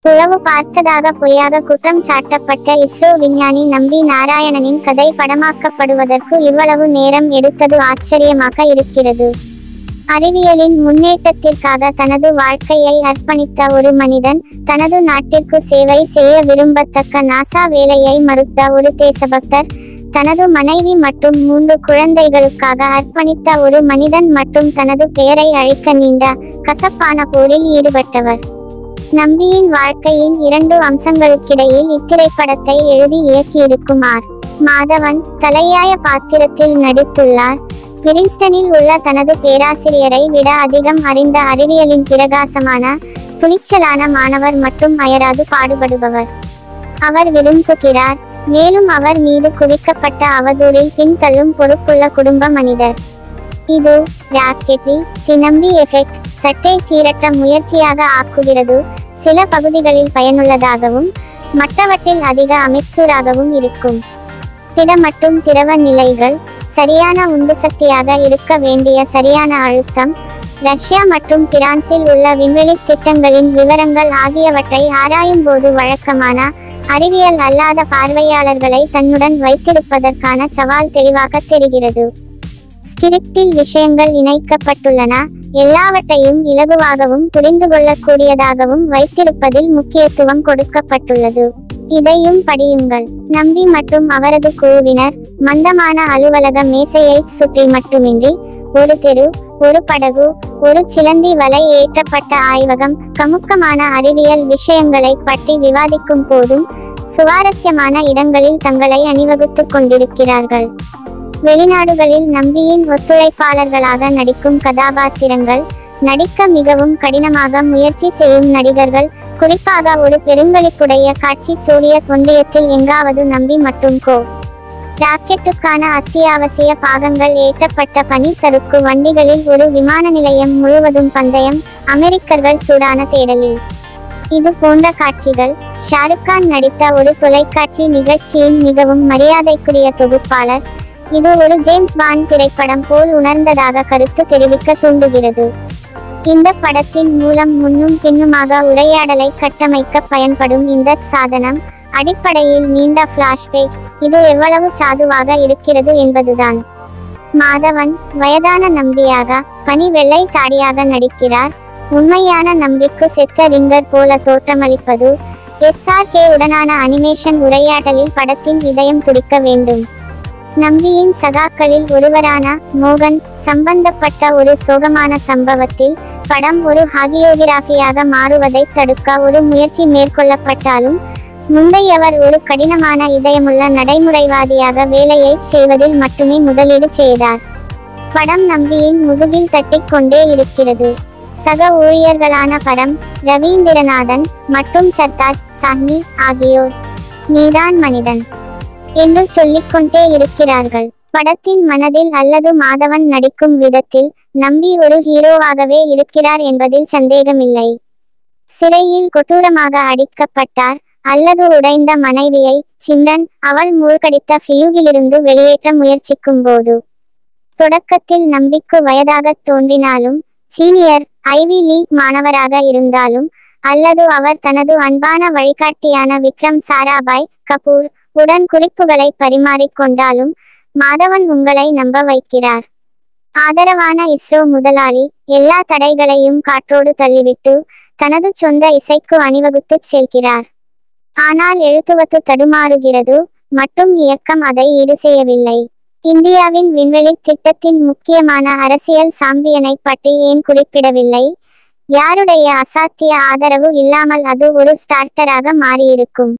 உளவு பார்த்ததாக பொய்யாக குற்றம் சாட்டப்பட்ட இஸ்ரோ விஞ்ஞானி நம்பி நாராயணனின் கதை படமாக்கப்படுவதற்கு இவ்வளவு நேரம் எடுத்தது ஆச்சரியமாக இருக்கிறது. அறிவியலின் முன்னேற்றத்திற்காக தனது வாழ்க்கையை அர்ப்பணித்த ஒரு மனிதன், தனது நாட்டிற்கு சேவை செய்ய விரும்பத்தக்க நாசா வேலையை மறுத்த ஒரு தேசபக்தர், தனது மனைவி மற்றும் 3 குழந்தைகளுக்காக அர்ப்பணித்த ஒரு மனிதன் மற்றும் தனது பெயரை அழிக்க நீண்ட கசப்பான போரில் ஈடுபட்டவர். நம்பியின் வாழ்க்கையின் 2 அம்சங்களுக்கிடையில் இத்திரைப்படத்தை எழுதி இயக்கியிருக்கும் ஆர். மாதவன் தலையாய பாத்திரத்தில் நடித்துள்ளார். பிரின்ஸ்டனில் உள்ள தனது பேராசிரியரை விட அதிகம் அறிந்த அறிவியலின் பிரகாசமான, துணிச்சலான மாணவர் மற்றும் அயராது பாடுபடுபவர். அவர் விரும்புகிறார், மேலும் அவர் மீது குவிக்கப்பட்ட அவதூறில் பின்தள்ளும் பொறுப்புள்ள குடும்ப மனிதர். இது ராக்கெட்டி தி நம்பி எஃபெக்ட் சட்டை சீரற்ற முயற்சியாக ஆக்குகிறது. சில பகுதிகளில் பயனுள்ளதாகவும் மற்றவற்றில் அதிக அமைச்சூராகவும் இருக்கும். திட மற்றும் திரவ நிலைகள், சரியான உந்து சக்தியாக இருக்க வேண்டிய சரியான அழுத்தம், ரஷ்யா மற்றும் பிரான்சில் உள்ள விண்வெளி திட்டங்களின் விவரங்கள் ஆகியவற்றை ஆராயும் போது வழக்கமான அறிவியல் அல்லாத பார்வையாளர்களை தன்னுடன் வைத்திருப்பதற்கான சவால் தெளிவாக தெரிகிறது. ஸ்கிரிப்டில் விஷயங்கள் இணைக்கப்பட்டுள்ளன, எல்லாவற்றையும் இலகுவாகவும் புரிந்துகொள்ளக்கூடியதாகவும் வைத்திருப்பதில் முக்கியத்துவம் கொடுக்கப்பட்டுள்ளது. இதையும் படியுங்கள். நம்பி மற்றும் அவரது குழுவினர் மந்தமான அலுவலக மேசையை சுற்றி மட்டுமின்றி, ஒரு தெரு, ஒரு படகு, ஒரு சிலந்தி வலை ஏற்றப்பட்ட ஆய்வகம், கமுக்கமான அறிவியல் விஷயங்களை பற்றி விவாதிக்கும் போதும் சுவாரஸ்யமான இடங்களில் தங்களை அணிவகுத்துக் கொண்டிருக்கிறார்கள். வெளிநாடுகளில் நம்பியின் ஒத்துழைப்பாளர்களாக நடிக்கும் கதாபாத்திரங்கள், நடிக்க மிகவும் கடினமாக முயற்சி செய்யும் நடிகர்கள், குறிப்பாக ஒரு பெருங்களிப்புடைய காட்சி. சோவியத் ஒன்றியத்தில் எங்காவது நம்பி மற்றும் கோ. ராக்கெட்டுக்கான அத்தியாவசிய பாகங்கள் ஏற்றப்பட்ட பனி சறுக்கு வண்டிகளில் ஒரு விமான நிலையம் முழுவதும் பந்தயம், அமெரிக்கர்கள் சூடான தேடலில். இது போன்ற காட்சிகள். ஷாருக்கான் நடித்த ஒரு தொலைக்காட்சி நிகழ்ச்சியின் மிகவும் மரியாதைக்குரிய தொகுப்பாளர், இது ஒரு ஜேம்ஸ் பாண்ட் திரைப்படம் போல் உணர்ந்ததாக கருத்து தெரிவிக்க தூண்டுகிறது. இந்த படத்தின் மூலம் முன்னும் பின்னுமாக உரையாடலை கட்டமைக்க பயன்படும் இந்த சாதனம் அடிப்படையில் நீண்ட ஃபிளாஷ்பேக். இது எவ்வளவு சாதுவாக இருக்கிறது என்பதுதான். மாதவன் வயதான நம்பியாக, பனி வெள்ளை தாடியாக நடிக்கிறார். உண்மையான நம்பிக்கு செத்த ரிங்கர் போல தோற்றமளிப்பது. SRK உடனான அனிமேஷன் உரையாடலில் படத்தின் இதயம் துடிக்க வேண்டும். நம்பியின் சகாக்களில் ஒருவரான மோகன் சம்பந்தப்பட்ட ஒரு சோகமான சம்பவத்தில் படம் ஒரு ஹாகியோகிராஃபியாக மாறுவதை தடுக்க ஒரு முயற்சி மேற்கொள்ளப்பட்டாலும், முந்தையவர் ஒரு கடினமான இதயமுள்ள நடைமுறைவாதியாக வேலையை செய்வதில் மட்டுமே முதலீடு செய்தார். படம் நம்பியின் முதுகில் தட்டிக் கொண்டே இருக்கிறது. சக ஊழியர்களான பரம், ரவீந்திரநாதன் மற்றும் சர்தாஜ் சாஹ்னி ஆகியோர் நீதான் மனிதன் என்று சொல்லிக்கொண்டே இருக்கிறார்கள். படத்தின் மனதில் அல்லது மாதவன் நடிக்கும் விதத்தில் நம்பி ஒரு ஹீரோவாகவே இருக்கிறார் என்பதில் சந்தேகமில்லை. சிறையில் கொடூரமாக அடிக்கப்பட்டார் அல்லது உடைந்த மனைவியை சிம்ரன் அவள் மூழ்கடித்த ஃபியூகிலிருந்து வெளியேற்ற முயற்சிக்கும் போது, தொடக்கத்தில் நம்பிக்கு வயதாக தோன்றினாலும், சீனியர் ஐவி லீக் மாணவராக இருந்தாலும், அல்லது அவர் தனது அன்பான வழிகாட்டியான விக்ரம் சாராபாய் கபூர் உடன் குறிப்புகளை பரிமாறிக்கொண்டாலும், மாதவன் உங்களை நம்ப வைக்கிறார். ஆதரவான இஸ்ரோ முதலாளி எல்லா தடைகளையும் காற்றோடு தள்ளிவிட்டு தனது சொந்த இசைக்கு அணிவகுத்துச் செல்கிறார். ஆனால் எழுத்துவத்து தடுமாறுகிறது மற்றும் இயக்கம் அதை ஈடு செய்யவில்லை. இந்தியாவின் விண்வெளி திட்டத்தின் முக்கியமான அரசியல் சாம்பியனை பற்றி ஏன் குறிப்பிடவில்லை? யாருடைய அசாத்திய ஆதரவு இல்லாமல் அது ஒரு ஸ்டார்ட்டராக மாறியிருக்கும்?